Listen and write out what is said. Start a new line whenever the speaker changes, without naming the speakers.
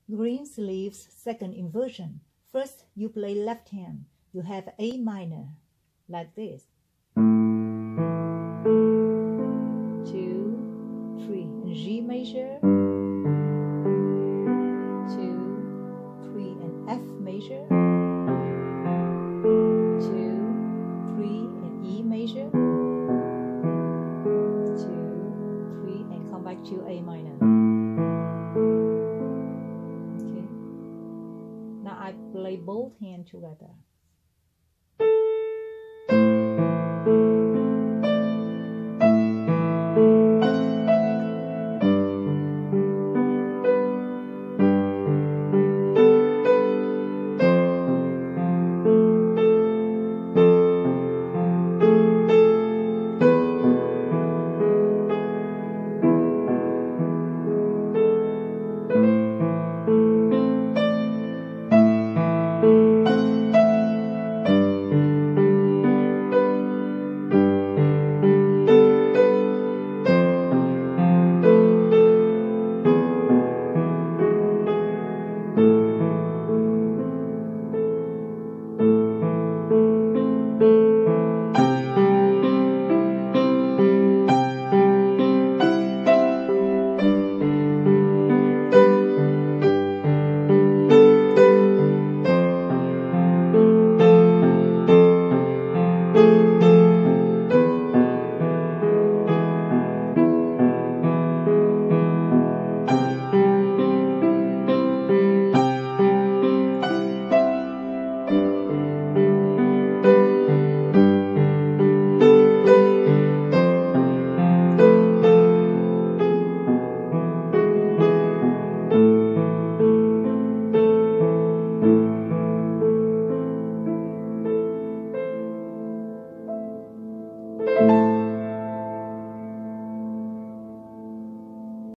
Greensleeves second inversion. First, you play left hand. You have A minor, like this. 2, 3, and G major. 2, 3, and F major. 2, 3, and E major. 2, 3, and come back to A minor. I play both hands together.